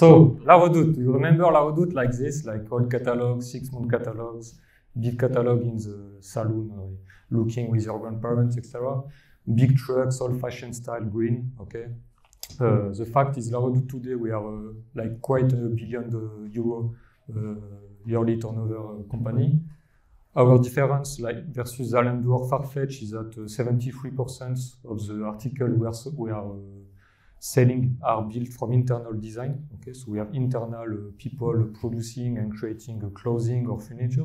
So, La Redoute, you remember La Redoute like this, like old catalogs, 6-month catalogs, big catalog in the saloon, looking with your grandparents, etc. Big trucks, old-fashioned style, green, okay? The fact is, La Redoute today, we are like quite $1 billion yearly turnover company. Our difference, like versus Zalando or Farfetch, is that 73% of the articles we are selling are built from internal design. Okay, so we have internal people producing and creating clothing or furniture.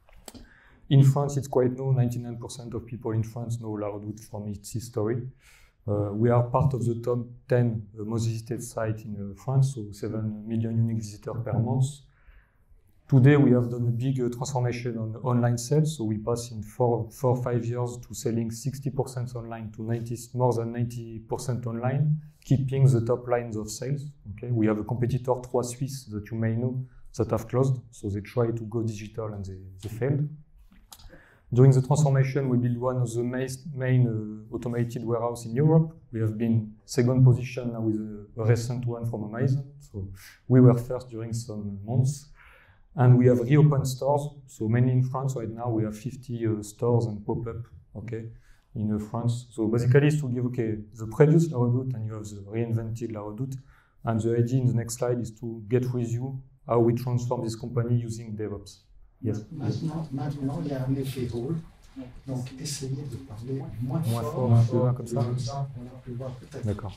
In France, it's quite known. 99% of people in France know La Redoute from its history. We are part of the top 10 most visited sites in France, so 7 million unique visitors per month. Today, we have done a big transformation on online sales. So we pass in 4 or 5 years to selling 60% online to more than 90% online, keeping the top lines of sales. Okay, we have a competitor, Trois Suisses, that you may know, that have closed. So they try to go digital and they failed. During the transformation, we built one of the main automated warehouse in Europe. We have been second position now with a recent one from Amazon. So we were first during some months. And we have reopened stores. So mainly in France right now, we have 50 stores and pop-up, okay, in France. So basically it's to give, okay, the previous La Redoute and you have the reinvented La Redoute. And the idea in the next slide is to get with you how we transform this company using DevOps. Yes. Maintenant, il y a un effet rôle. Donc, essayez de parler moins fort, un peu loin comme ça. D'accord.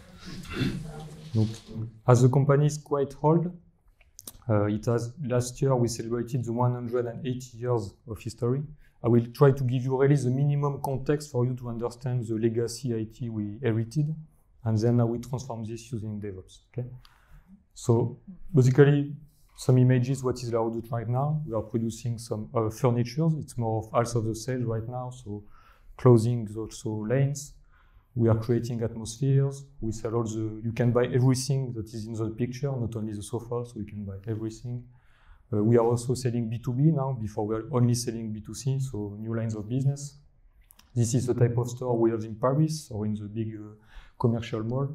Donc, as the company is quite old, last year we celebrated the 180 years of history. I will try to give you really the minimum context for you to understand the legacy IT we inherited, and then how we transform this using DevOps. Okay. So basically, some images. What is La Redoute right now? We are producing some furniture. It's more of half of the sales right now. So clothing, also lanes. We are creating atmospheres. We sell all the. You can buy everything that is in the picture, not only the sofa. So you can buy everything. We are also selling B2B now. Before we were only selling B2C. So new lines of business. This is the type of store we have in Paris or in the big commercial mall.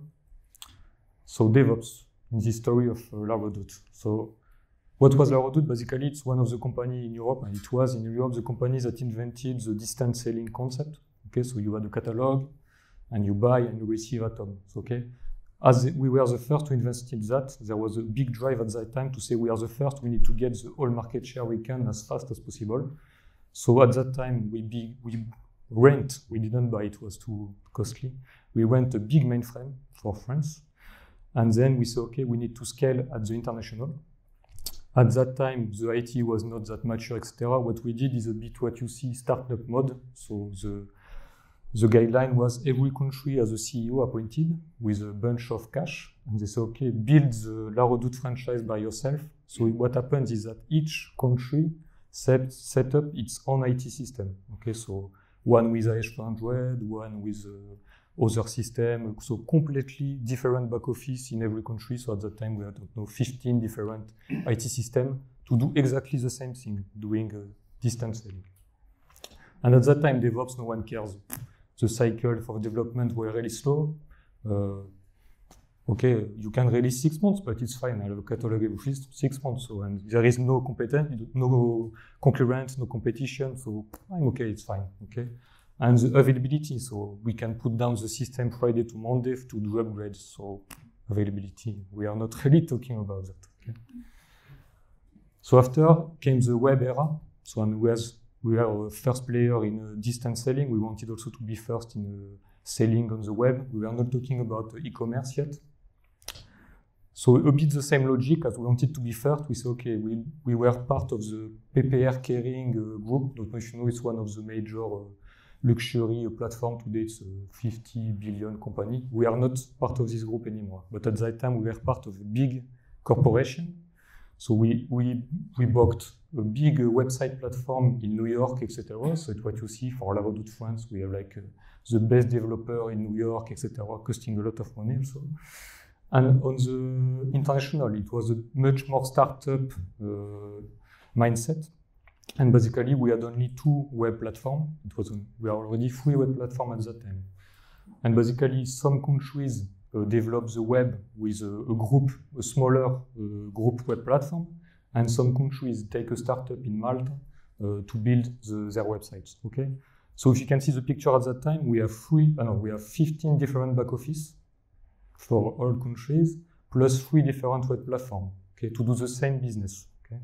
So DevOps in the story of La Redoute. So what was La Redoute? Basically, it's one of the companies in Europe, and it was in Europe the company that invented the distance selling concept. Okay, so you had a catalog, and you buy and you receive at home. So, okay, as we were the first to invest in that, there was a big drive at that time to say we are the first. We need to get the whole market share we can as fast as possible. So at that time, we rent. We didn't buy; it was too costly. We rent a big mainframe for France, and then we said, okay, we need to scale at the international. At that time, the IT was not that mature, etc. What we did is a bit what you see startup mode. So the guideline was every country has a CEO appointed with a bunch of cash. And they say, okay, build the La Redoute franchise by yourself. So what happens is that each country set up its own IT system. Okay, so one with AS400, one with other system, so completely different back office in every country. So at that time we had 15 different IT systems to do exactly the same thing, doing distance selling. And at that time, DevOps, no one cares. The cycle for development were really slow. Okay, you can release 6 months, but it's fine. I have a catalog every 6 months, so and there is no competence, no concurrence, no competition. So I'm okay, it's fine. Okay. And the availability, so we can put down the system Friday to Monday to do upgrades. So availability, we are not really talking about that. Okay? So after came the web era. So and we are a first player in distance selling. We wanted also to be first in selling on the web. We were not talking about e-commerce yet. So a bit the same logic as we wanted to be first. We said, okay, we were part of the PPR Kering group. Don't know if you know, it's one of the major luxury platform. Today it's a 50 billion company. We are not part of this group anymore. But at that time we were part of a big corporation. So we bought a big website platform in New York, etc. So it's what you see for La Redoute France. We have like the best developer in New York, etc. Costing a lot of money also. And on the international, it was a much more startup mindset. And basically, we had only 2 web platforms. We are already 3 web platforms at that time. And basically, some countries develop the web with a group, a smaller group web platform, and some countries take a startup in Malta to build their websites. Okay, so if you can see the picture at that time, we have 15 different back office for all countries, plus 3 different web platforms. Okay, to do the same business. Okay.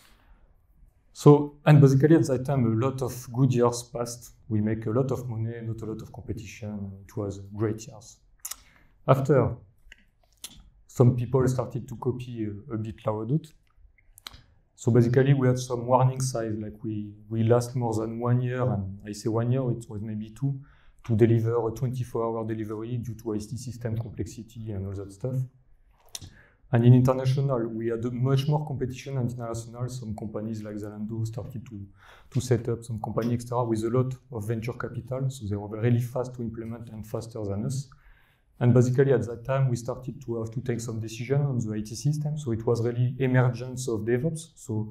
So, and basically at that time, a lot of good years passed. We make a lot of money, not a lot of competition. It was great years. After, some people started to copy a bit Laredoute. So basically, we had some warning signs, like we last more than 1 year, and I say 1 year, it was maybe 2, to deliver a 24-hour delivery due to IT system complexity and all that stuff. And in international, we had much more competition than international. Some companies like Zalando started to set up some company extra with a lot of venture capital. So they were really fast to implement and faster than us. And basically at that time, we started to have to take some decision on the IT system. So it was really emergence of DevOps. So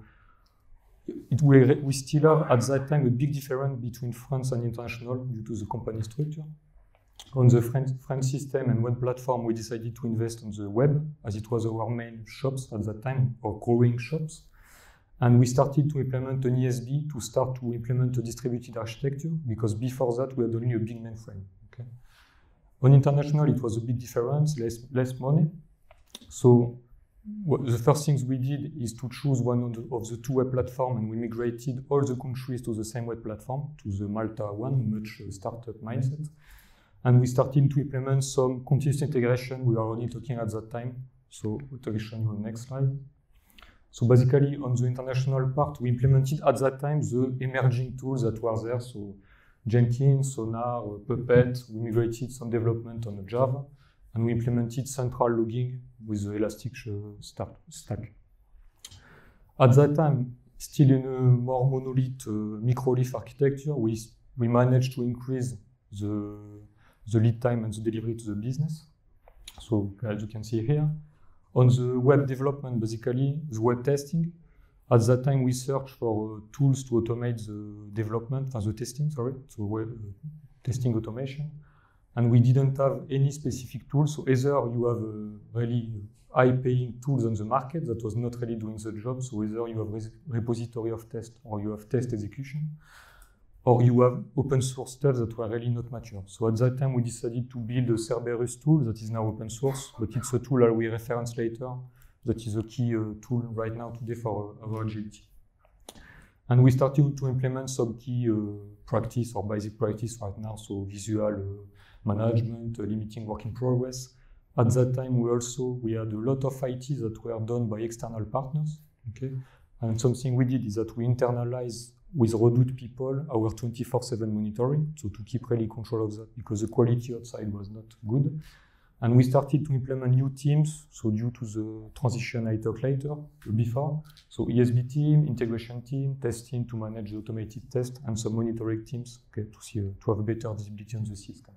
we still have at that time a big difference between France and international due to the company structure. On the French system and web platform, we decided to invest on the web, as it was our main shops at that time, or growing shops. And we started to implement an ESB to start to implement a distributed architecture, because before that, we had only a big mainframe. Okay? On international, it was a bit different, less money. So the first things we did is to choose one of the 2 web platforms, and we migrated all the countries to the same web platform, to the Malta one, much startup mindset. And we started to implement some continuous integration. We are already talking at that time. So I'll show you on the next slide. So basically, on the international part, we implemented at that time the emerging tools that were there. So Jenkins, Sonar, Puppet. We migrated some development on Java, and we implemented central logging with the Elastic stack. At that time, still in a more monolith microleaf architecture, we managed to increase the lead time and the delivery to the business. So as you can see here, on the web development, basically the web testing, at that time we searched for tools to automate the development, the testing, so web testing automation. And we didn't have any specific tools. So either you have a really high-paying tools on the market that was not really doing the job. So either you have repository of test, or you have test execution, or you have open source stuff that were really not mature. So at that time, we decided to build a Cerberus tool that is now open source, but it's a tool I will reference later. That is a key tool right now today for our agility. And we started to implement some key practice or basic practice right now. So visual management, limiting work in progress. At that time, we had a lot of IT that were done by external partners. Okay, and something we did is that we internalized with Redoute people our 24/7 monitoring, so to keep really control of that, because the quality outside was not good. And we started to implement new teams, so due to the transition I talked later, before. So ESB team, integration team, test team to manage the automated test, and some monitoring teams, okay, to have better visibility on the system.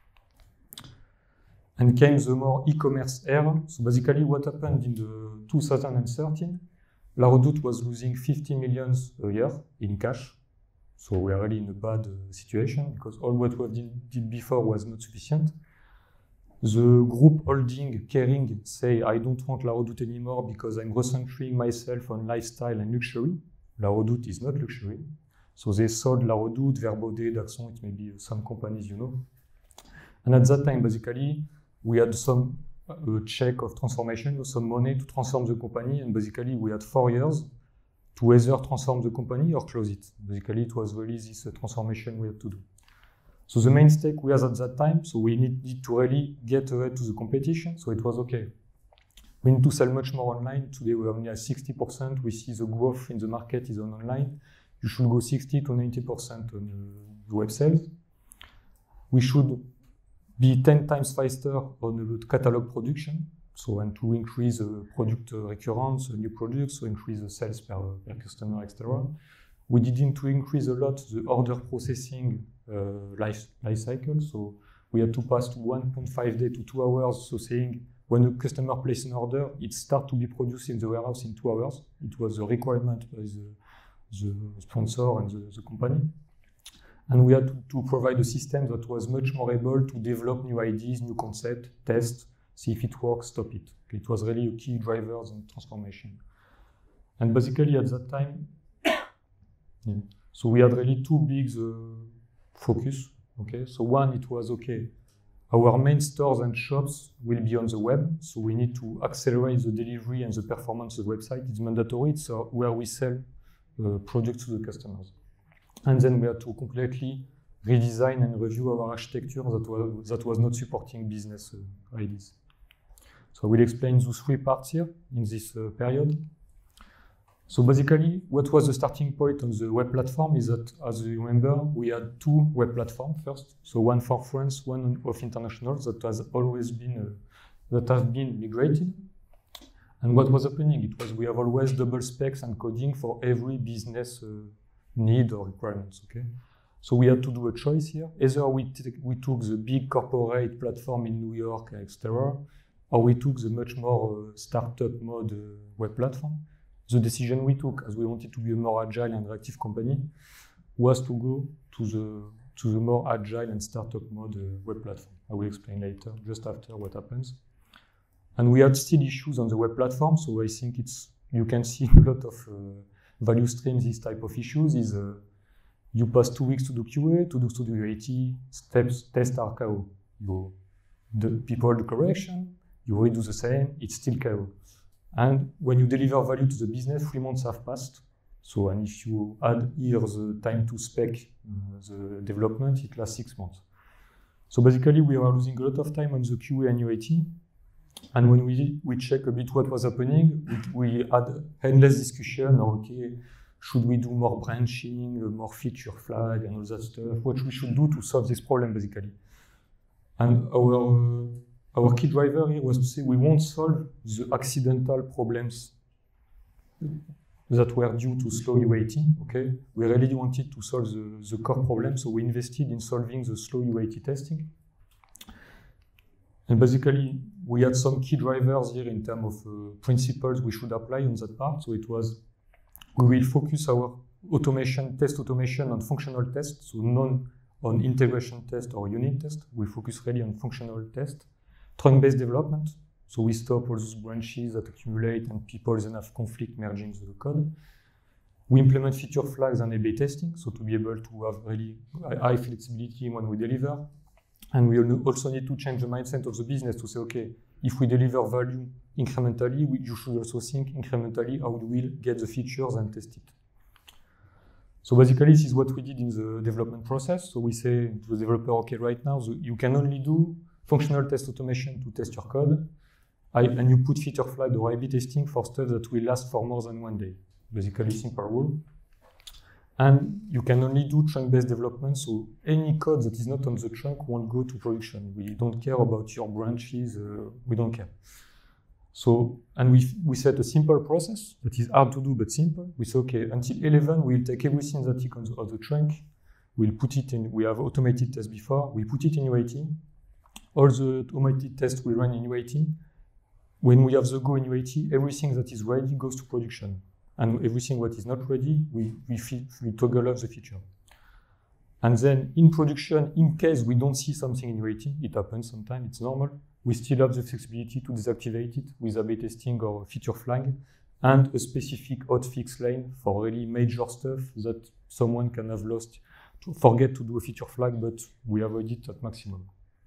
And came the more e-commerce era. So basically what happened in the 2013, Laredoute was losing 50 million a year in cash. So we are really in a bad situation, because all what we did before was not sufficient. The group holding, Kering, say, I don't want Laredoute anymore because I'm recentering myself on lifestyle and luxury. Laredoute is not luxury. So they sold Laredoute, Verbaudet, Daxon, it may be some companies you know. And at that time, basically, we had some check of transformation, some money to transform the company, and basically we had 4 years to either transform the company or close it. Basically, it was really this transformation we had to do. So the main stake we had at that time, so we needed to really get ahead to the competition, so it was okay. We need to sell much more online. Today we are only at 60%. We see the growth in the market is on online. You should go 60 to 90% on the web sales. We should be 10 times faster on the catalog production, so and to increase product recurrence, new products, so increase the sales per customer, etc. We didn't to increase a lot the order processing life cycle, so we had to pass to 1.5 days to 2 hours, so saying when a customer places an order, it starts to be produced in the warehouse in 2 hours. It was a requirement by the sponsor and the company. And we had to provide a system that was much more able to develop new ideas, new concepts, test, see if it works, stop it. Okay, it was really a key driver in transformation. And basically at that time, so we had really two big focus. Okay, so one, it was okay, our main stores and shops will be on the web, so we need to accelerate the delivery and the performance of the website. It's mandatory, it's where we sell products to the customers. And then we had to completely redesign and review our architecture that was not supporting business ideas. So I will explain those three parts here in this period. So basically, what was the starting point on the web platform is that, as you remember, we had two web platforms first. So one for France, one of international that has always been that have been migrated. And what was happening? It was we have always double specs and coding for every business need or requirements. Okay, so we had to do a choice here. Either we took the big corporate platform in New York, etc., or we took the much more startup mode web platform. The decision we took, as we wanted to be a more agile and reactive company, was to go to the more agile and startup mode web platform. I will explain later, just after what happens. And we had still issues on the web platform, so I think you can see a lot of value streams. This type of issues is you pass 2 weeks to do QA, to do UAT, steps, test RKO. People do correction, you redo the same, it's still KO. And when you deliver value to the business, 3 months have passed. So, and if you add here the time to spec the development, it lasts 6 months. So basically, we are losing a lot of time on the QA and UAT. And when we check a bit what was happening, we had endless discussion. Okay, should we do more branching, more feature flag, and all that stuff? What we should do to solve this problem, basically. And our key driver here was to say we won't solve the accidental problems that were due to slow UAT. Okay, we really wanted to solve the core problem, so we invested in solving the slow UAT testing. And basically, we had some key drivers here in terms of principles we should apply on that part. So it was we will focus our test automation on functional tests, so not on integration test or unit test. We focus really on functional test. Trunk-based development, so we stop all those branches that accumulate and people then have conflict merging the code. We implement feature flags and A/B testing, so to be able to have really high flexibility when we deliver. And we also need to change the mindset of the business to say, okay, if we deliver value incrementally, you should also think incrementally how we will get the features and test it. So basically, this is what we did in the development process. So we say to the developer, okay, right now, you can only do functional test automation to test your code, and you put feature flag or A/B testing for stuff that will last for more than 1 day. Basically, simple rule. And you can only do trunk-based development, so any code that is not on the trunk won't go to production. We don't care about your branches, we don't care. So, and we set a simple process that is hard to do but simple. We say, okay, until 11, we'll take everything that is on the trunk, we'll put it in, we have automated tests before, we put it in UAT. All the automated tests we run in UAT. When we have the go in UAT, everything that is ready goes to production. And everything that is not ready, we toggle off the feature. And then in production, in case we don't see something in UAT, it happens sometimes, it's normal, we still have the flexibility to deactivate it with A/B testing or feature flag, and a specific hotfix lane for really major stuff that someone can have lost, to forget to do a feature flag, but we avoid it at maximum.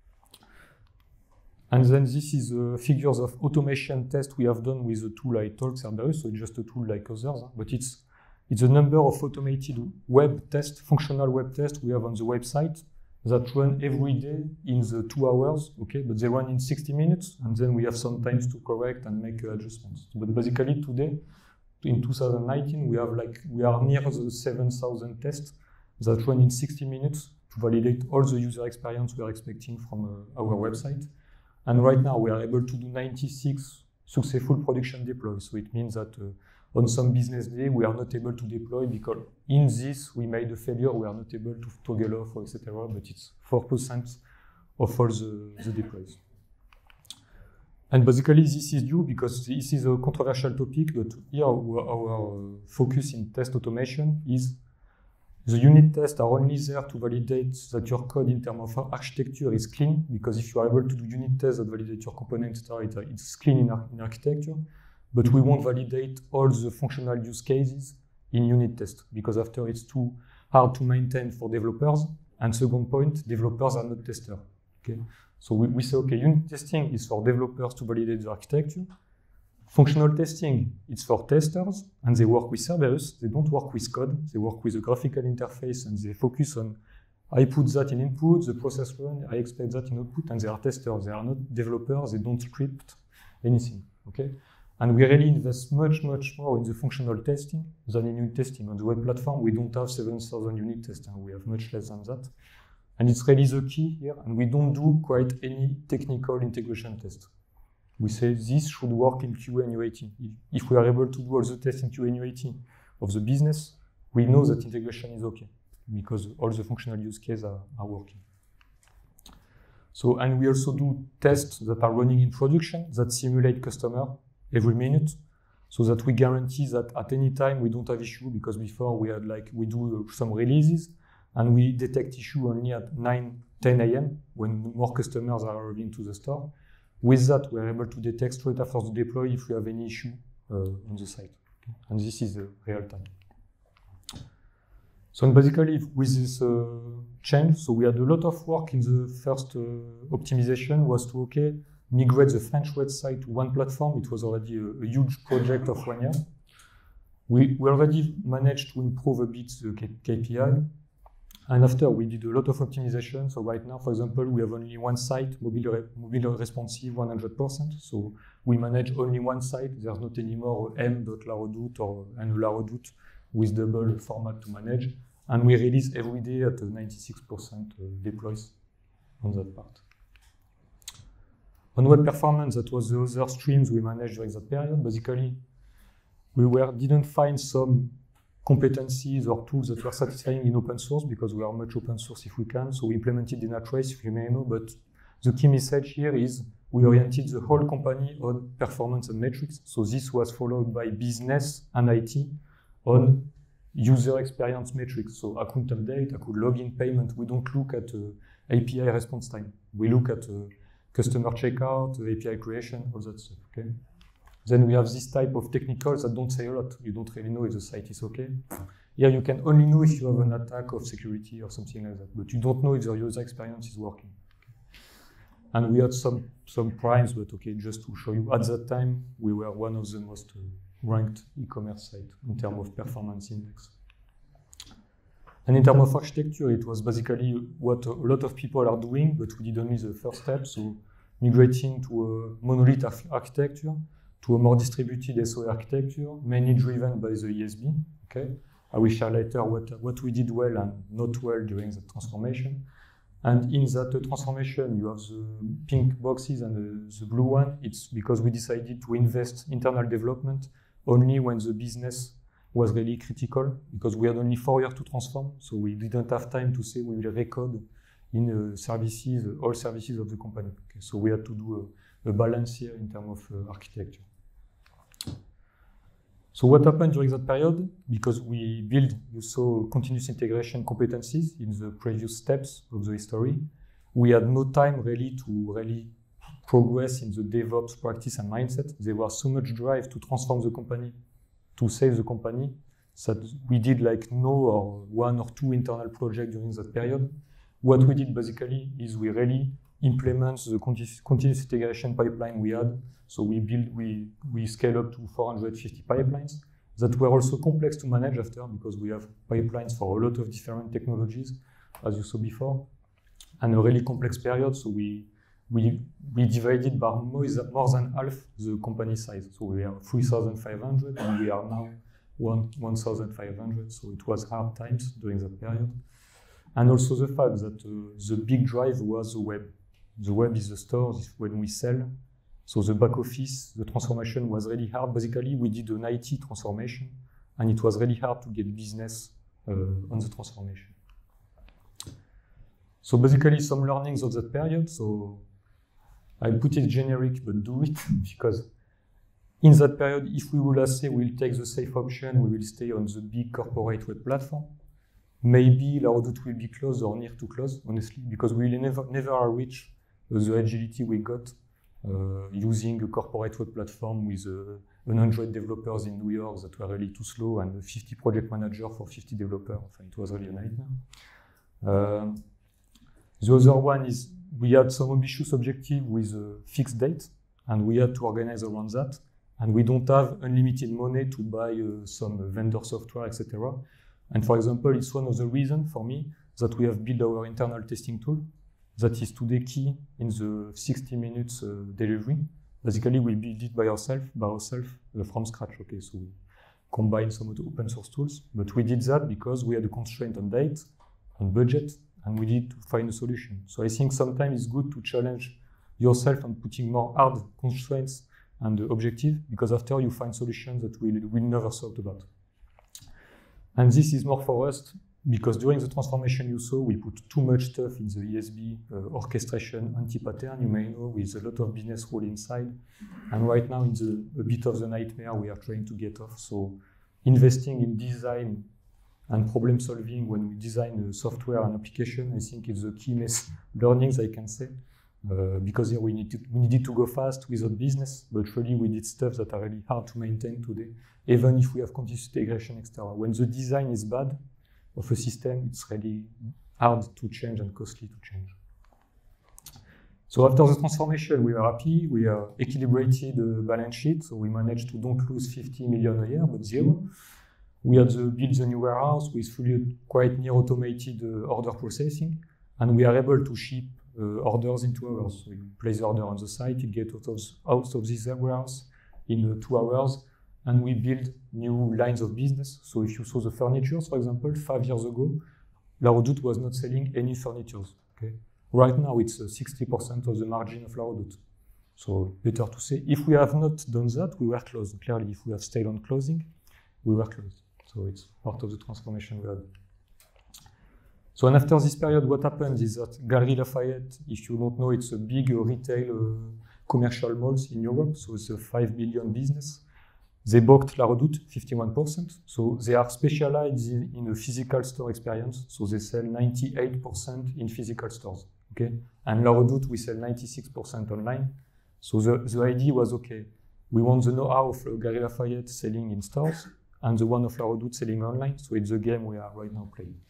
And then this is figures of automation test we have done with a tool like Talk Cerberus, so it's just a tool like others, but it's the number of automated web tests, functional web tests we have on the website that run every day in the 2 hours, okay, but they run in 60 minutes, and then we have some times to correct and make adjustments. But basically today, in 2019, we are near the 7,000 tests that run in 60 minutes to validate all the user experience we are expecting from our website. And right now we are able to do 96 successful production deploys. So it means that on some business day we are not able to deploy because in this we made a failure, we are not able to toggle off, etc. But it's 4% of all the deploys. And basically this is due because this is a controversial topic, but here our focus in test automation is The unit tests are only there to validate that your code in terms of architecture is clean, because if you are able to do unit tests that validate your components, it's clean in architecture. But we won't validate all the functional use cases in unit test, because after it's too hard to maintain for developers. And second point, developers are not testers. Okay? So we say, okay, unit testing is for developers to validate the architecture. Functional testing, it's for testers, and they work with Cerberus. They don't work with code. They work with a graphical interface, and they focus on, I put that in input, the process run, I expect that in output, and they are testers. They are not developers. They don't script anything. Okay? And we really invest much, much more in the functional testing than in unit testing. On the web platform, we don't have 7,000 unit tests, and we have much less than that. And it's really the key here, and we don't do quite any technical integration tests. We say this should work in QA and UAT. If we are able to do all the tests in QA and UAT of the business, we know that integration is okay, because all the functional use cases are working. So, and we also do tests that are running in production that simulate customer every minute, so that we guarantee that at any time we don't have issue, because before we had we do some releases and we detect issue only at 9-10 a.m. when more customers are arriving to the store. With that, we are able to detect straight after the deploy if we have any issue on the site. Okay? And this is real time. So basically, with this change, so we had a lot of work in the first optimization was to, migrate the French website to one platform. It was already a huge project of 1 year. We already managed to improve a bit the KPI. And after, we did a lot of optimization. So right now, for example, we have only one site, mobile responsive 100%. So we manage only one site. There's not anymore m.laredoute or an laredoute with double format to manage. And we release every day at 96% deploys on that part. On web performance, that was the other streams we managed during that period. Basically, we didn't find some competencies or tools that were satisfying in open source, because we are much open source if we can. So we implemented Dynatrace, if you may know, but the key message here is we oriented the whole company on performance and metrics. So this was followed by business and IT on user experience metrics. So account update, account login payment. We don't look at API response time. We look at customer checkout, API creation, all that stuff. Okay. Then we have this type of technicals that don't say a lot. You don't really know if the site is okay. Here you can only know if you have an attack of security or something like that, but you don't know if the user experience is working. And we had some primes, but just to show you, at that time, we were one of the most ranked e-commerce sites in terms of performance index. And in terms of architecture, it was basically what a lot of people are doing, but we did only the first step, so migrating to a monolith architecture, to a more distributed SOA architecture, mainly driven by the ESB. Okay, I will share later what we did well and not well during the transformation. And in that transformation, you have the pink boxes and the blue one. It's because we decided to invest internal development only when the business was really critical, because we had only 4 years to transform, so we didn't have time to say we will record in services, all services of the company. Okay, so we had to do a balance here in terms of architecture. So what happened during that period? Because we built, you saw, continuous integration competencies in the previous steps of the history. We had no time really to progress in the DevOps practice and mindset. There was so much drive to transform the company, to save the company, that we did no or 1 or 2 internal projects during that period. What we did basically is we really implement the continuous integration pipeline we had. So we scale up to 450 pipelines that were also complex to manage after, because we have pipelines for a lot of different technologies, as you saw before, and a really complex period. So we divided by more than half the company size. So we are 3,500 and we are now 1,500. So it was hard times during that period. And also the fact that the big drive was the web. The web is the store, is when we sell. So the back office, the transformation was really hard. Basically, we did an IT transformation, and it was really hard to get business on the transformation. So basically, some learnings of that period. So I put it generic, but do it, because in that period, if we will say we'll take the safe option, we will stay on the big corporate web platform. maybe La Redoute will be closed or near to close, honestly, because we will never reach the agility we got using a corporate web platform with 100 developers in New York that were really too slow and 50 project managers for 50 developers. It was really a nightmare. The other one is we had some ambitious objective with a fixed date, and we had to organize around that. And we don't have unlimited money to buy some vendor software, etc. And for example, it's one of the reasons for me that we have built our internal testing tool that is today key in the 60 minutes delivery. Basically, we build it by ourselves from scratch. Okay, so we combine some of the open source tools, but we did that because we had a constraint on date, on budget, and we need to find a solution. So I think sometimes it's good to challenge yourself and putting more hard constraints and the objective, because after you find solutions that we never thought about. And this is more for us because during the transformation you saw, we put too much stuff in the ESB orchestration anti-pattern, you may know, with a lot of business rule inside. And right now it's a bit of the nightmare we are trying to get off. So investing in design and problem solving when we design a software and application, I think is the key learnings I can say. Because here we needed to go fast without business, but really we did stuff that are really hard to maintain today, even if we have continuous integration, etc. When the design is bad of a system, it's really hard to change and costly to change. So after the transformation, we were happy. We equilibrated the balance sheet, so we managed to don't lose 50 million a year, but zero. We had built the new warehouse with fully quite near automated order processing, and we are able to ship orders in 2 hours. So you place the order on the site, you get out of this warehouse in 2 hours, and we build new lines of business. So if you saw the furniture, for example, 5 years ago, La Redoute was not selling any furniture. Okay? Right now, it's 60% of the margin of La Redoute. So better to say, if we have not done that, we were closed. Clearly, if we have stayed on closing, we were closed. So it's part of the transformation we had. So and after this period, what happened is that Galeries Lafayette, if you don't know, it's a big retail commercial malls in Europe. So it's a 5 billion business. They bought La Redoute 51%. So they are specialized in a physical store experience. So they sell 98% in physical stores. Okay, and La Redoute we sell 96% online. So the idea was okay. We want the know-how of Galeries Lafayette selling in stores and the one of La Redoute selling online. So it's the game we are right now playing.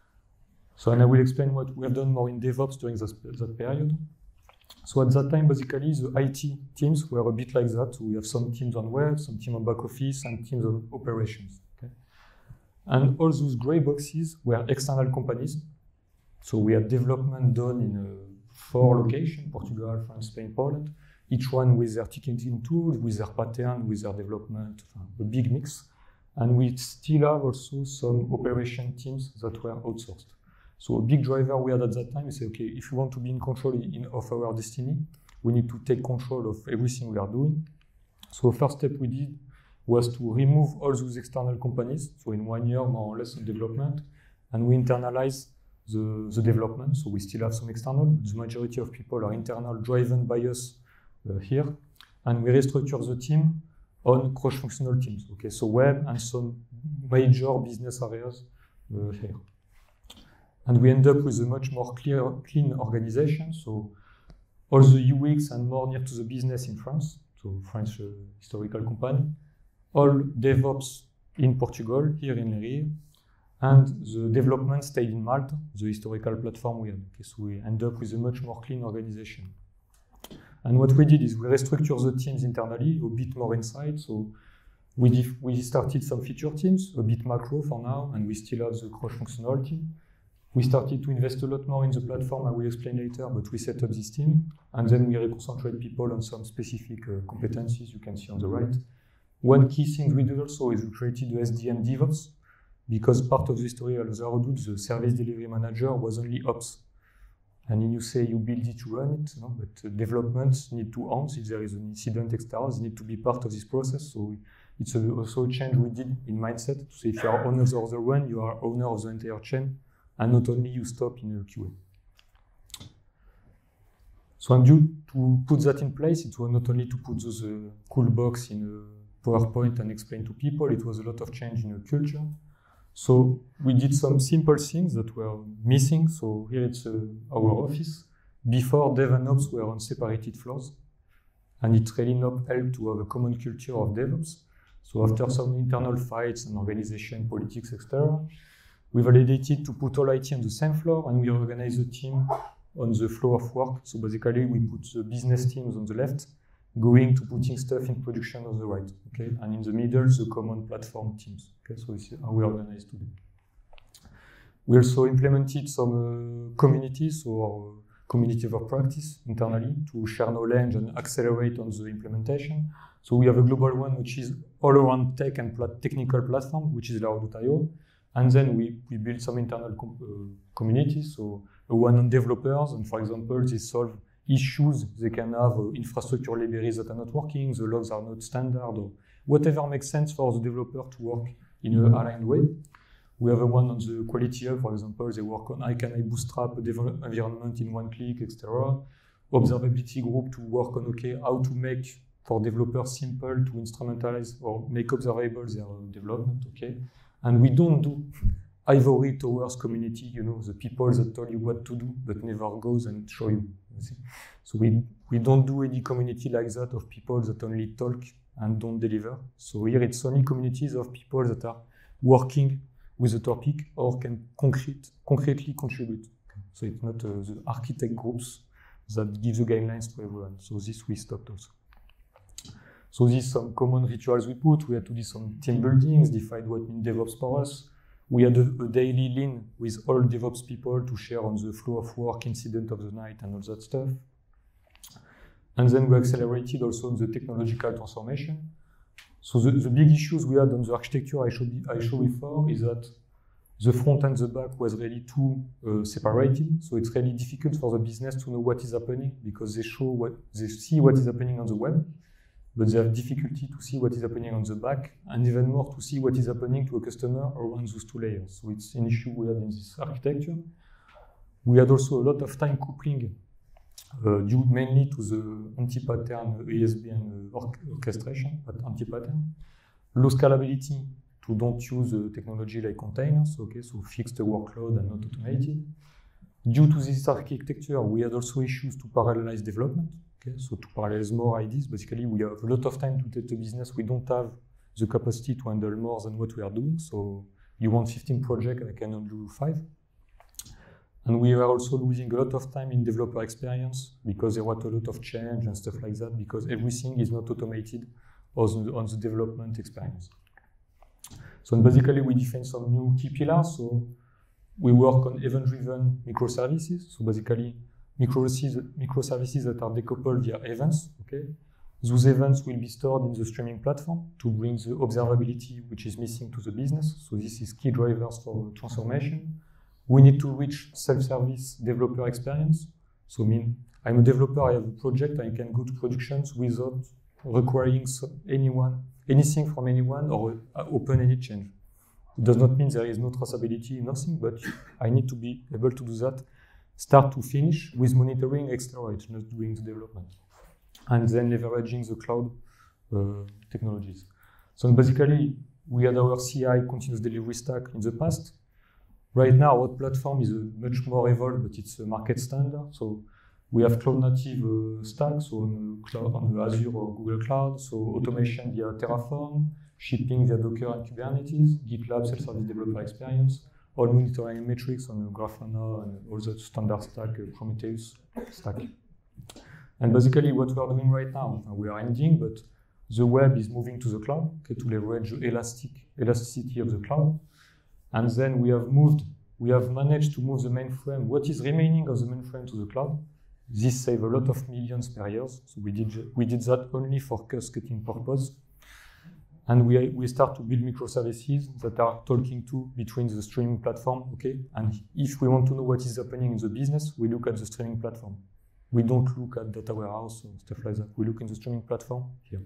So, and I will explain what we have done more in DevOps during that period. So at that time, basically, the IT teams were a bit like that. So we have some teams on web, some teams on back office, and teams on operations. Okay? And all those gray boxes were external companies. So we had development done in 4 locations, Portugal, France, Spain, Poland, each one with their ticketing tools, with their pattern, with their development, a big mix. And we still have also some operation teams that were outsourced. So a big driver we had at that time is say, okay, if we want to be in control of our destiny, we need to take control of everything we are doing. So first step we did was to remove all those external companies. So in 1 year, more or less, of development, and we internalize the development. So we still have some external. The majority of people are internal, driven by us here, and we restructure the team on cross-functional teams. Okay, so web and some major business areas here. And we end up with a much more clean organization. So all the UX and more near to the business in France, so French historical company, all DevOps in Portugal, here in Leiria, and the development stayed in Malta, the historical platform we had. Okay, so we end up with a much more clean organization. And what we did is we restructure the teams internally, a bit more inside. So we started some feature teams, a bit macro for now, and we still have the cross-functional team. We started to invest a lot more in the platform, I will explain later, but we set up this team, and then we reconcentrate people on some specific competencies you can see on the right. One key thing we did also is we created the SDM DevOps, because part of the story of La Redoute, the service delivery manager was only ops. And then you say you build it, you run it, no? But developments need to own, if there is an incident, etc., they need to be part of this process. So it's also a change we did in mindset, to say if you are owner of the run, you are owner of the entire chain, and not only you stop in a QA. So and due to put that in place, it was not only to put those cool box in a PowerPoint and explain to people, it was a lot of change in the culture. So we did some simple things that were missing. So here it's our office. Before, Dev and Ops were on separated floors, and it really not helped to have a common culture of DevOps. So after some internal fights and organization, politics, etc., we validated to put all IT on the same floor, and we organized the team on the flow of work. So basically, we put the business teams on the left, going to putting stuff in production on the right, okay? And in the middle, the common platform teams, okay? So this is how we organize today. We also implemented some communities, or community of practice internally to share knowledge and accelerate on the implementation. So we have a global one, which is all around tech and technical platform, which is Laravel.io. And then we build some internal communities, so one on developers, and for example, they solve issues they can have, infrastructure libraries that are not working, the logs are not standard, or whatever makes sense for the developer to work in an aligned way. We have a one on the quality hub, for example, they work on how can I bootstrap a development environment in one click, etc. Observability group to work on, okay, how to make for developers simple to instrumentalize or make observable their development, okay. And we don't do ivory towers community, you know, the people that tell you what to do, but never goes and show you. So we don't do any community like that of people that only talk and don't deliver. So here it's only communities of people that are working with the topic or can concretely contribute. So it's not the architect groups that give the guidelines to everyone. So this we stopped also. So these some common rituals we put. We had to do some team buildings, define what means DevOps for us. We had a daily lean with all DevOps people to share on the flow of work, incident of the night, and all that stuff. And then we accelerated also on the technological transformation. So the big issues we had on the architecture I showed before is that the front and the back was really too separated. So it's really difficult for the business to know what is happening because they see what is happening on the web, but they have difficulty to see what is happening on the back, and even more to see what is happening to a customer around those two layers. So it's an issue we had in this architecture. We had also a lot of time coupling due mainly to the anti-pattern ASB and orchestration, but anti-pattern. Low scalability to don't use technology like containers, okay, so fix the workload and not automated. Due to this architecture, we had also issues to parallelize development. Okay, so to parallelize more IDs, basically we have a lot of time to take the business. We don't have the capacity to handle more than what we are doing. So you want 15 projects, I can only do 5. And we are also losing a lot of time in developer experience because there was a lot of change and stuff like that because everything is not automated on the development experience. So basically we define some new key pillars. So we work on event-driven microservices. So basically microservices that are decoupled via events, okay? Those events will be stored in the streaming platform to bring the observability which is missing to the business. So this is key drivers for transformation. We need to reach self-service developer experience. So I'm a developer, I have a project, I can go to productions without requiring anything from anyone or open any change. It does not mean there is no traceability, nothing, but I need to be able to do that start to finish with monitoring extra, it's not doing the development. And then leveraging the cloud technologies. So basically, we had our CI continuous delivery stack in the past. Right now, our platform is much more evolved, but it's a market standard. So we have cloud native stack, so on Azure or Google Cloud, so automation via Terraform, shipping via Docker and Kubernetes, GitLab self-service developer experience, all monitoring metrics on Grafana and all the standard stack, Prometheus stack. And basically what we are doing right now, we are ending, but the web is moving to the cloud, okay, to leverage the elasticity of the cloud. And then we have managed to move the mainframe, what is remaining of the mainframe to the cloud. This saves a lot of millions per year. So we did that only for cost-cutting purpose. And we start to build microservices that are talking to between the streaming platform, okay? And if we want to know what is happening in the business, we look at the streaming platform. We don't look at data warehouse or stuff like that. We look in the streaming platform here.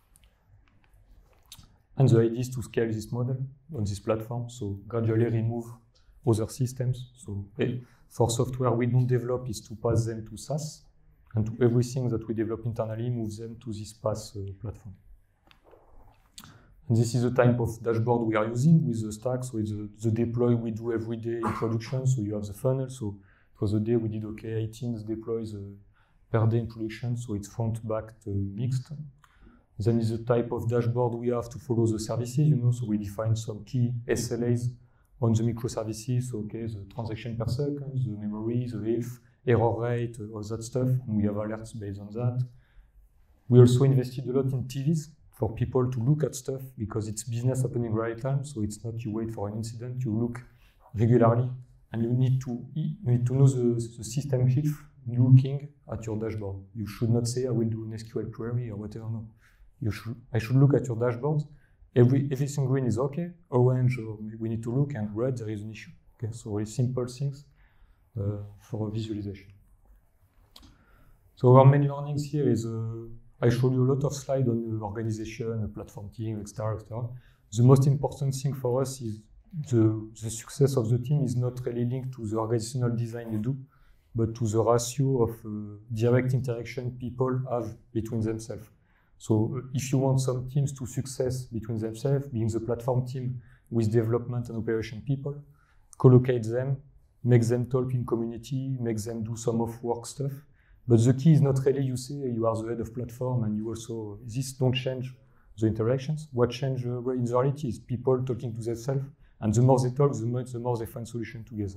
And the idea is to scale this model on this platform, so gradually remove other systems. So for software we don't develop is to pass them to SaaS, and to everything that we develop internally, move them to this PaaS platform. And this is the type of dashboard we are using with the stack. So it's the deploy we do every day in production. So you have the funnel. So it was a day we did 18 deploys per day in production. So it's front, back, mixed. Then is the type of dashboard we have to follow the services, so we define some key SLAs on the microservices, so the transaction per second, the memory, the health, error rate, all that stuff, and we have alerts based on that. We also invested a lot in TVs for people to look at stuff because it's business happening right time, so it's not you wait for an incident, you look regularly, and you need to know the system health looking at your dashboard. You should not say, I will do an SQL query or whatever, no. I should look at your dashboard. Everything green is okay. Orange, we need to look, and red, there is an issue. Okay, so very simple things for visualization. So our main learnings here is I showed you a lot of slides on the organization, the platform team, etc., etc. The most important thing for us is the success of the team is not really linked to the organizational design you do, but to the ratio of direct interaction people have between themselves. So if you want some teams to success between themselves, being the platform team with development and operation people, collocate them, make them talk in community, make them do some of work stuff. But the key is not really you say you are the head of platform and you also, this don't change the interactions. What change in the reality is people talking to themselves, and the more they talk, the more they find solution together.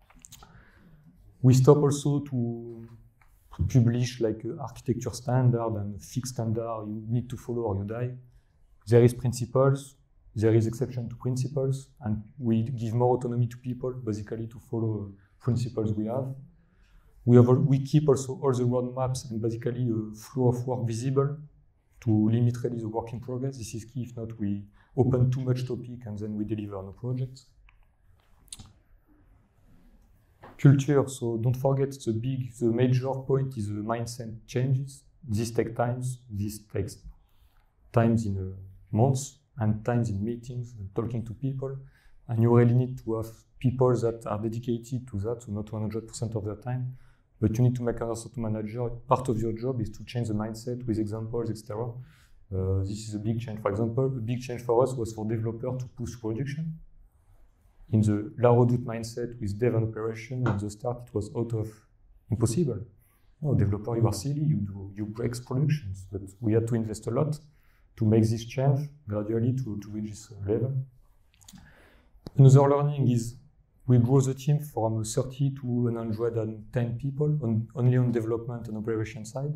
We stop also to publish like architecture standard and fixed standard you need to follow or you die. There is principles, there is exception to principles, and we give more autonomy to people basically to follow principles we have. We keep also all the roadmaps and basically a flow of work visible to limit really the work in progress. This is key. If not, we open too much topic and then we deliver no projects. Culture, so don't forget the major point is the mindset changes. This takes times in months and times in meetings and talking to people. And you really need to have people that are dedicated to that, so not 100% of their time. But you need to make an asset manager. Part of your job is to change the mindset with examples, etc. This is a big change. For example, a big change for us was for developers to push production. In the La Redoute mindset with dev and operation, at the start it was out of impossible. No, developer, you are silly, you break productions. But we had to invest a lot to make this change gradually to reach this level. Another learning is we grow the team from 30 to 110 people only on development and operation side.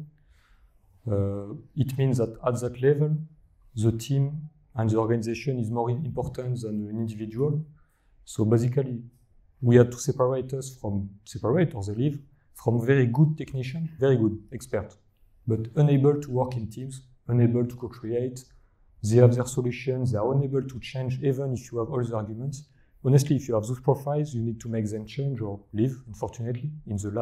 It means that at that level, the team and the organization is more important than an individual. So basically, we had to separate us from separators, they live, from very good technician, very good expert, but unable to work in teams, unable to co-create. They have their solutions, they are unable to change even if you have all the arguments. Honestly, if you have those profiles, you need to make them change or leave, unfortunately, in the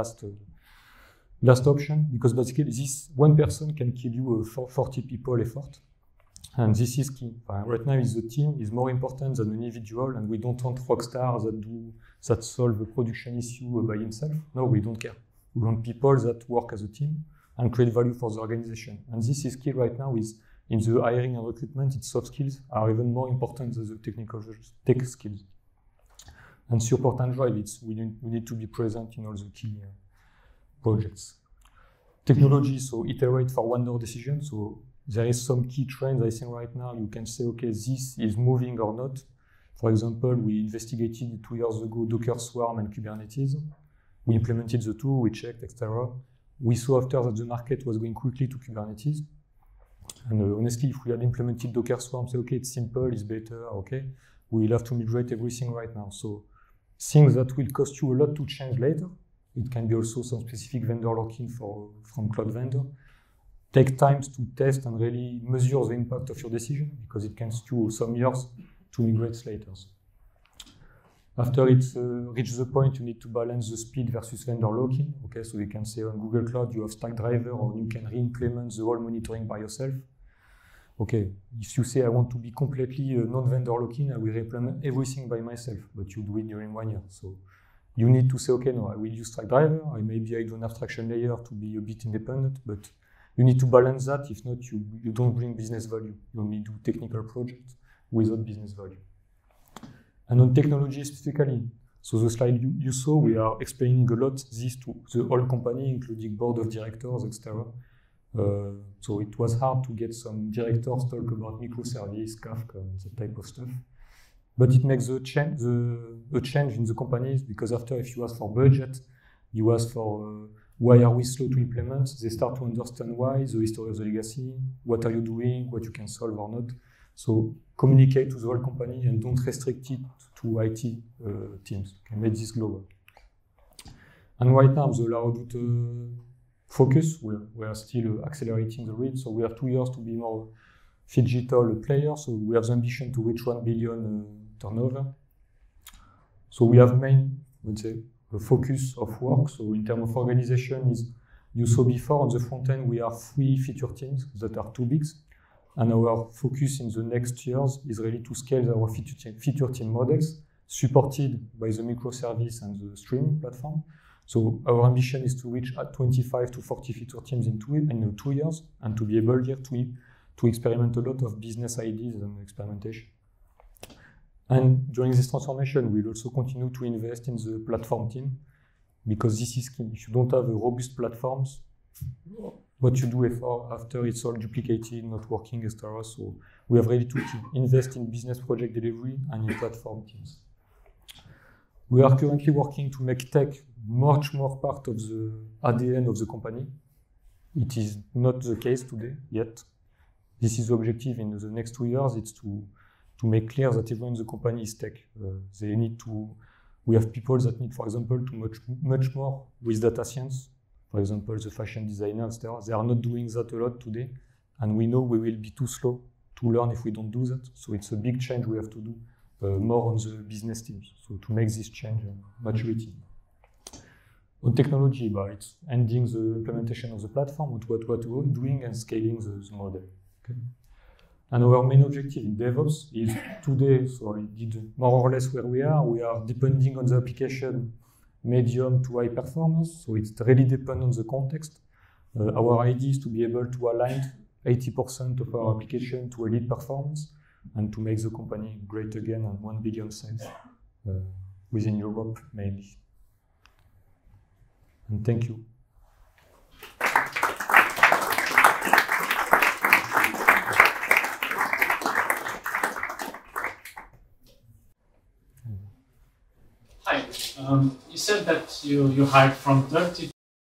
last option, because basically this one person can kill you 40 people effort. And this is key. Right now, the team is more important than an individual, and we don't want rock stars that solve a production issue by himself. No, we don't care. We want people that work as a team and create value for the organization. And this is key right now. In the hiring and recruitment, its soft skills are even more important than the tech skills. And support and drive, we need to be present in all the key projects. Technology, so iterate for one-door decision. So there is some key trends I think right now. You can say, okay, this is moving or not. For example, we investigated 2 years ago Docker Swarm and Kubernetes. We implemented the two, we checked, etc. We saw after that the market was going quickly to Kubernetes. And honestly, if we had implemented Docker Swarm, say, okay, it's simple, it's better, okay, we'll have to migrate everything right now. So things that will cost you a lot to change later. It can be also some specific vendor lock-in from cloud vendor. Take time to test and really measure the impact of your decision because it can take you some years to migrate later. After it reaches the point, you need to balance the speed versus vendor lock-in. Okay, so you can say on Google Cloud you have Stackdriver, or you can re-implement the whole monitoring by yourself. Okay, if you say I want to be completely non-vendor lock-in, I will implement everything by myself, but you do it during 1 year. So you need to say, okay, no, I will use Stackdriver. Maybe I do an abstraction layer to be a bit independent, but you need to balance that. If not, you don't bring business value. You only do technical projects without business value. And on technology specifically, so the slide you saw, we are explaining a lot this to the whole company, including board of directors, etc. So it was hard to get some directors talk about microservice, Kafka, and that type of stuff. But it makes a change in the companies, because after, if you ask for budget, you ask for why are we slow to implement, they start to understand why, the history of the legacy, what are you doing, what you can solve or not. So communicate to the whole company and don't restrict it to IT teams. Okay, make this global. And right now, the La Redoute focus, we are still accelerating the rate. So we have 2 years to be more digital player. So we have the ambition to reach 1 billion turnover. So we have main, let's say, the focus of work. So in terms of organization, is you saw before on the front end, we have 3 feature teams that are 2 big. And our focus in the next years is really to scale our feature team models, supported by the microservice and the streaming platform. So our ambition is to reach at 25 to 40 feature teams in 2 years, and to be able here to experiment a lot of business ideas and experimentation. And during this transformation, we'll also continue to invest in the platform team, because this is key. If you don't have a robust platforms, what you do after it's all duplicated, not working, etc. So we have ready to invest in business project delivery and in platform teams. We are currently working to make tech much more part of the ADN of the company. It is not the case today yet. This is the objective in the next 2 years. It's to make clear that everyone in the company is tech. They need to. We have people that need, for example, to much more with data science. For example, the fashion designers, etc. They are not doing that a lot today, and we know we will be too slow to learn if we don't do that. So it's a big change we have to do more on the business teams. So to make this change maturity. On technology, but it's ending the implementation of the platform, what we're doing, and scaling the model. Okay. And our main objective in DevOps is today, so I did more or less where we are depending on the application, medium to high performance, so it's really dependent on the context. Our idea is to be able to align 80% of our application to elite performance and to make the company great again and 1 billion sales within Europe mainly. And thank you. Hi. You said that you hired from 30.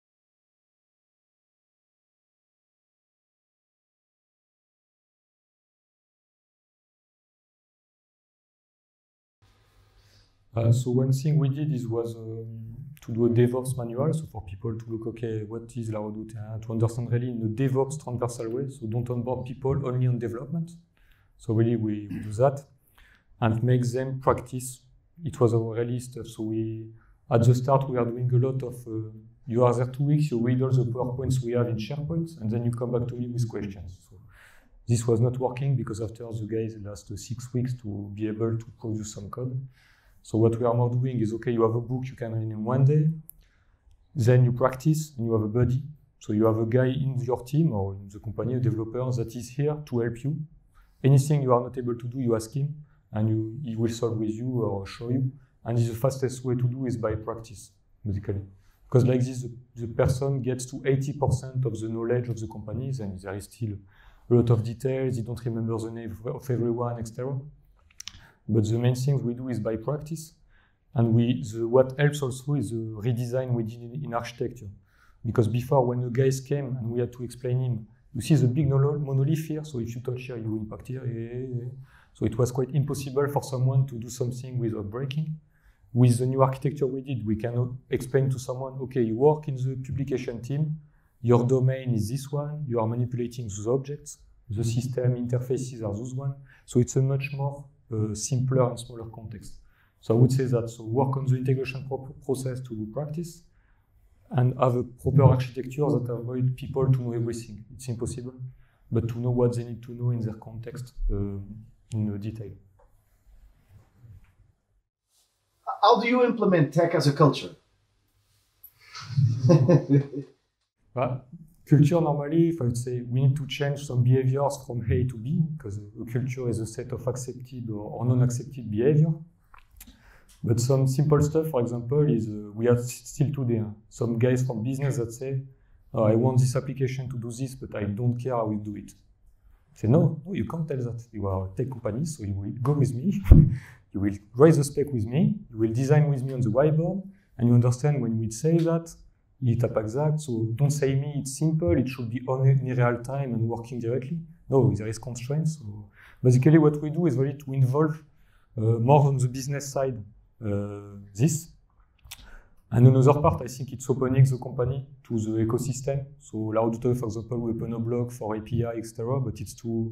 So one thing we did was to do a DevOps manual, so for people to look, okay, what is La Redoute, to understand really in a DevOps transversal way, so don't onboard people only on development. So really we do that and make them practice. It was our really stuff. So at the start, we are doing a lot of, you are there 2 weeks, you read all the PowerPoints we have in SharePoint, and then you come back to me with questions. So this was not working because after the guys last 6 weeks to be able to produce some code. So what we are more doing is, okay, you have a book you can read in 1 day, then you practice and you have a buddy. So you have a guy in your team or in the company, a developer that is here to help you. Anything you are not able to do, you ask him and he will solve with you or show you. And the fastest way to do is by practice, basically. Because like this, the person gets to 80% of the knowledge of the companies, and there is still a lot of details, you don't remember the name of everyone, etc. But the main thing we do is by practice. And what helps also is the redesign we did in architecture. Because before, when the guys came and we had to explain him, you see the big monolith here, so if you touch here, you impact here. So it was quite impossible for someone to do something without breaking. With the new architecture we did, we can explain to someone, okay, you work in the publication team, your domain is this one, you are manipulating those objects, the system interfaces are those one. So it's a much more simpler and smaller context. So I would say that, so work on the integration process to practice and have a proper architecture that avoid people to know everything. It's impossible, but to know what they need to know in their context in detail. How do you implement tech as a culture? culture, normally, if I would say we need to change some behaviors from A to B, because a culture is a set of accepted or non-accepted behavior. But some simple stuff, for example, is we have still today some guys from business that say, I want this application to do this, but I don't care how we do it. Say, no, you can't tell that. You are a tech company, so you will go with me. You will raise the spec with me. You will design with me on the whiteboard. And you understand when we say that, it's exact. So don't say me, it's simple. It should be on in real time and working directly. No, there is constraints. So basically, what we do is really to involve more on the business side this. And another part, I think it's opening the company to the ecosystem. So Larodutoyo, for example, we open a blog for API, etc. But it's to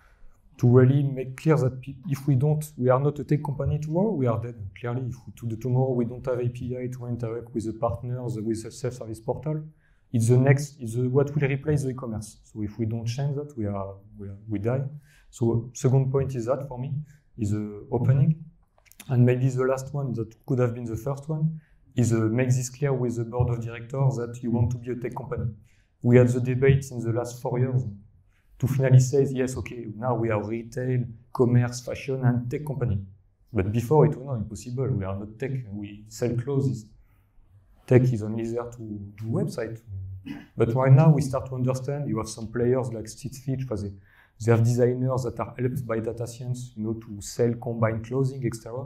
really make clear that if we are not a tech company tomorrow, we are dead. Clearly, if tomorrow we don't have API to interact with the partners, with the self-service portal, it's what will replace the e-commerce. So if we don't change that, we die. So second point is that for me is opening, and maybe the last one that could have been the first one is make this clear with the board of directors that you want to be a tech company. We had the debate in the last 4 years to finally say, yes, okay, now we are retail, commerce, fashion, and tech company. But before it was not impossible. We are not tech. We sell clothes. Tech is only there to do website. But right now we start to understand. You have some players like Stitch Fitch, they have designers that are helped by data science, to sell combined clothing, etc.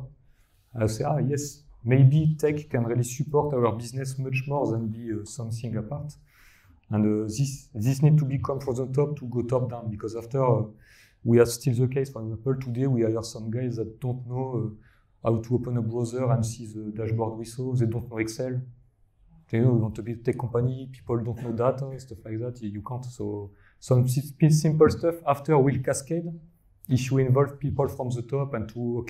I say, yes, maybe tech can really support our business much more than be something apart. And this needs to become from the top to go top down, because after we are still the case. For example, today we hire some guys that don't know how to open a browser and see the dashboard we saw. They don't know Excel. We want to be a tech company. People don't know data, stuff like that. You can't. So some simple stuff after will cascade if you involve people from the top and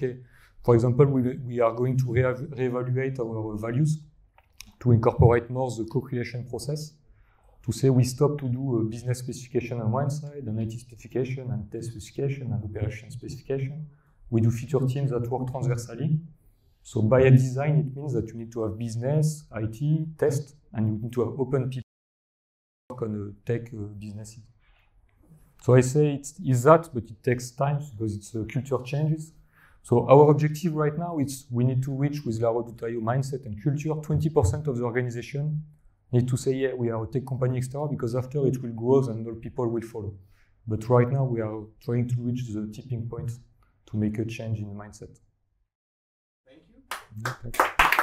for example, we are going to reevaluate our values to incorporate more the co-creation process. To say we stop to do a business specification on one side, an IT specification, and test specification, and operation specification. We do feature teams that work transversally. So by design, it means that you need to have business, IT, test, and you need to have open people work on tech businesses. So I say it's that, but it takes time because it's culture changes. So our objective right now is we need to reach with Larodutoyo mindset and culture 20% of the organization need to say, yeah, we are a tech company, etc., because after it will grow and all people will follow. But right now we are trying to reach the tipping point to make a change in the mindset. Thank you. Okay.